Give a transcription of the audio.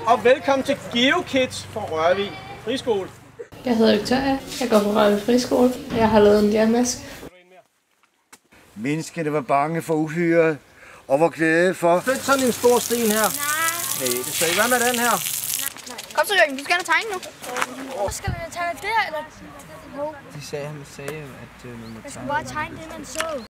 og velkommen til GeoKids fra Rørvig Friskole. Jeg hedder Victoria, jeg går på Rørvig Friskole, jeg har lavet en jernmaske. Menneskene var bange for uhyret og var glade for... Flyt sådan en stor sten her. Nej. Hey, det sagde, hvad med den her? Nej. Kom så, Jørgen, vi skal have tegne nu. Hvor skal vi tegne der, eller? De sagde, at man må tegne. Man skal bare tegne det, man så.